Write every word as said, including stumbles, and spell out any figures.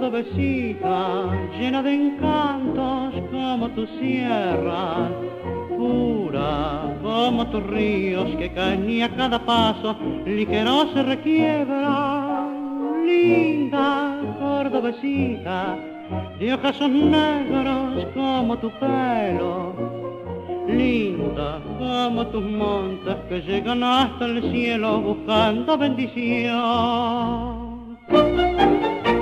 Cordobesita, llena de encantos como tus sierras, pura como tus ríos que caen y a cada paso ligero se requiebran. Linda Cordobesita, de ojos negros como tu pelo, linda como tus montes que llegan hasta el cielo buscando bendición.